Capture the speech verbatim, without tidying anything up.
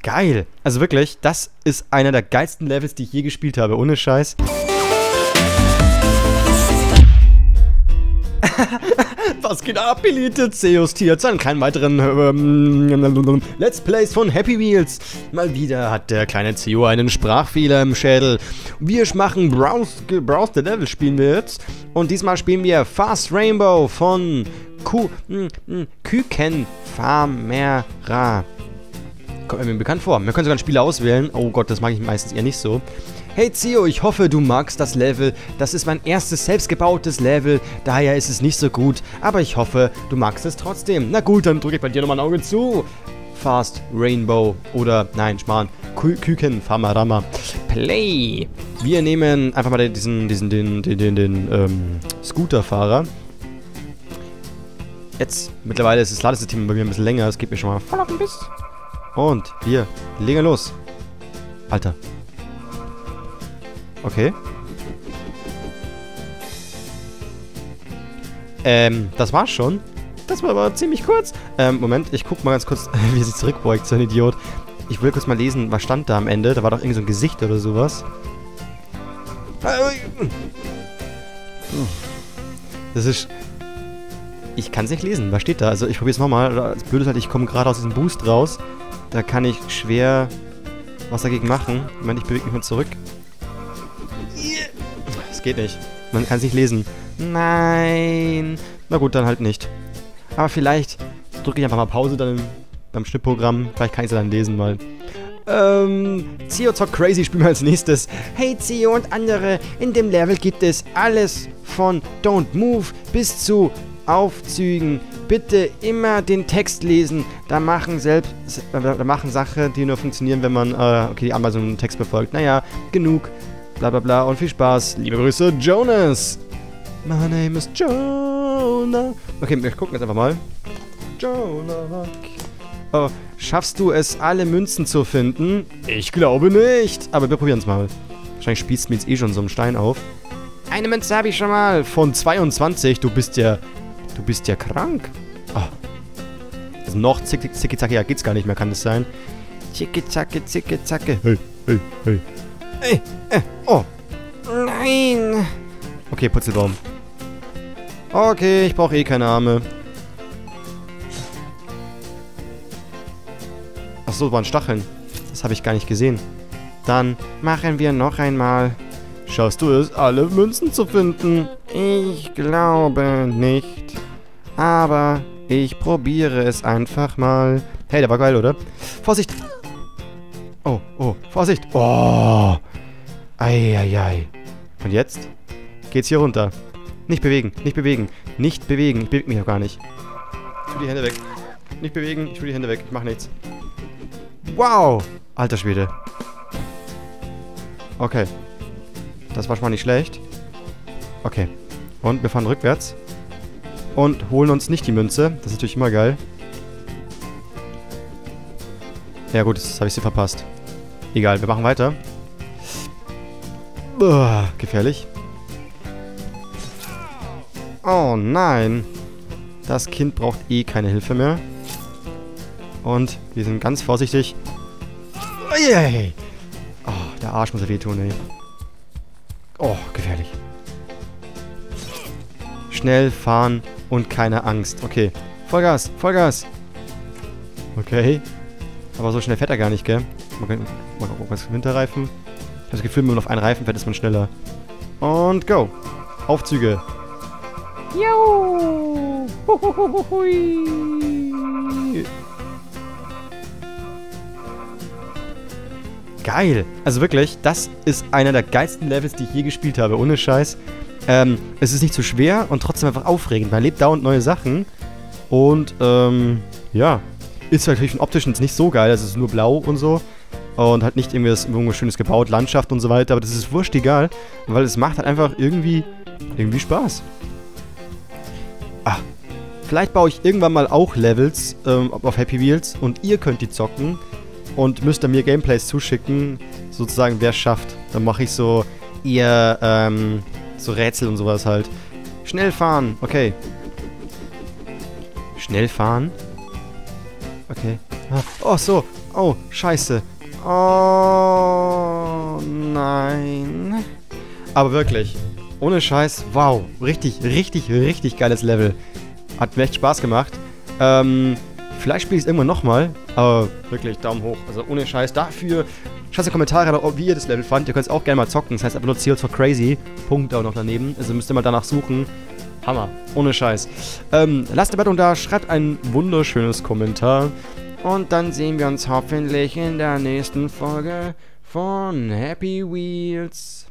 Geil. Also wirklich, das ist einer der geilsten Levels, die ich je gespielt habe. Ohne Scheiß. Was geht ab, Elite Zeus hier zu einem kleinen weiteren ähm, Let's Plays von Happy Wheels. Mal wieder hat der kleine Zeo einen Sprachfehler im Schädel. Wir machen Browse, Browse the Level spielen wir jetzt. Und diesmal spielen wir Fast Rainbow von Ku, Küken Famera. Kommt mir bekannt vor. Wir können sogar einen Spieler auswählen. Oh Gott, das mag ich meistens eher nicht so. Hey Zeo, ich hoffe, du magst das Level. Das ist mein erstes selbstgebautes Level, daher ist es nicht so gut. Aber ich hoffe, du magst es trotzdem. Na gut, dann drücke ich bei dir nochmal ein Auge zu. Fast Rainbow oder, nein, Schmarrn, Küken Famarama. Play! Wir nehmen einfach mal diesen, diesen, den, den, den, den, ähm, Scooterfahrer. Jetzt, mittlerweile ist das Ladesystem bei mir ein bisschen länger. Es geht mir schon mal voll auf den Biss. Und, hier, legen wir los. Alter. Okay. Ähm, das war's schon. Das war aber ziemlich kurz. Ähm, Moment, ich guck mal ganz kurz, wie er sich zurückbeugt, so ein Idiot. Ich will kurz mal lesen, was stand da am Ende. Da war doch irgendwie so ein Gesicht oder sowas. Das ist... Ich kann es nicht lesen. Was steht da? Also ich probiere es nochmal. Das Blöde ist halt, ich komme gerade aus diesem Boost raus. Da kann ich schwer was dagegen machen. Moment, ich bewege mich mal zurück. Das geht nicht. Man kann es nicht lesen. Nein. Na gut, dann halt nicht. Aber vielleicht drücke ich einfach mal Pause dann beim Schnittprogramm. Vielleicht kann ich es dann lesen mal. Ähm, Zeo zockt Crazy spielen wir als nächstes. Hey Zeo und andere, in dem Level gibt es alles von Don't Move bis zu Aufzügen. Bitte immer den Text lesen. Da machen selbst, da machen Sachen, die nur funktionieren, wenn man, äh, okay, einmal so einen Text befolgt. Naja, genug. Bla bla bla und viel Spaß. Liebe Grüße, Jonas. My name is Jonah. Okay, wir gucken jetzt einfach mal. Jonah. Oh, schaffst du es, alle Münzen zu finden? Ich glaube nicht. Aber wir probieren es mal. Wahrscheinlich spießt mir jetzt eh schon so einen Stein auf. Eine Münze habe ich schon mal. Von zweiundzwanzig. Du bist ja... Du bist ja krank. Oh. Also noch zicki zicki zacki. Ja, geht's gar nicht mehr, kann das sein? Zicki zacki zicki zacki. Hey, hey, hey. Ey, äh, oh. Nein. Okay, Putzelbaum. Okay, ich brauche eh keine Arme. Achso, das waren Stacheln. Das habe ich gar nicht gesehen. Dann machen wir noch einmal. Schaffst du es, alle Münzen zu finden? Ich glaube nicht. Aber ich probiere es einfach mal. Hey, der war geil, oder? Vorsicht! Oh, oh, Vorsicht! Oh! Eieiei. Und jetzt geht's hier runter. Nicht bewegen, nicht bewegen, nicht bewegen. Ich bewege mich auch gar nicht. Ich tue die Hände weg. Nicht bewegen, ich tue die Hände weg. Ich mache nichts. Wow! Alter Schwede. Okay. Das war schon mal nicht schlecht. Okay. Und wir fahren rückwärts. Und holen uns nicht die Münze. Das ist natürlich immer geil. Ja gut, jetzt habe ich sie verpasst. Egal, wir machen weiter. Uah, gefährlich. Oh nein. Das Kind braucht eh keine Hilfe mehr. Und wir sind ganz vorsichtig. Yay. Oh, der Arsch muss ja wehtun, ey. Oh, gefährlich. Schnell fahren und keine Angst. Okay. Vollgas, Vollgas. Okay. Aber so schnell fährt er gar nicht, gell? Mal gucken, was Winterreifen. Ich habe das Gefühl, wenn man auf einen Reifen fährt, ist man schneller. Und go. Aufzüge. Jo. Geil. Also wirklich, das ist einer der geilsten Levels, die ich je gespielt habe. Ohne Scheiß. Ähm, es ist nicht zu schwer und trotzdem einfach aufregend. Man erlebt dauernd neue Sachen. Und, ähm, ja. Ist natürlich von optischen nicht so geil. Es ist nur blau und so. Und halt nicht irgendwie irgendwas Schönes gebaut, Landschaft und so weiter. Aber das ist wurscht egal. Weil es macht halt einfach irgendwie, irgendwie Spaß. Ah. Vielleicht baue ich irgendwann mal auch Levels ähm, auf Happy Wheels. Und ihr könnt die zocken. Und müsst ihr mir Gameplays zuschicken. Sozusagen, wer es schafft. Dann mache ich so eher, ähm, so Rätsel und sowas halt. Schnell fahren. Okay. Schnell fahren. Okay. Ah. Oh, so. Oh, scheiße. Oh, nein. Aber wirklich, ohne Scheiß, wow. Richtig, richtig, richtig geiles Level. Hat mir echt Spaß gemacht. Ähm, vielleicht spiele ich es irgendwann nochmal. Aber wirklich, Daumen hoch. Also ohne Scheiß dafür. Schreibt in die Kommentare, wie ihr das Level fand. Ihr könnt es auch gerne mal zocken. Das heißt einfach nur C O zwei Crazy. Punkt auch noch daneben. Also müsst ihr mal danach suchen. Hammer. Ohne Scheiß. Ähm, lasst eine Bewertung da. Schreibt ein wunderschönes Kommentar. Und dann sehen wir uns hoffentlich in der nächsten Folge von Happy Wheels.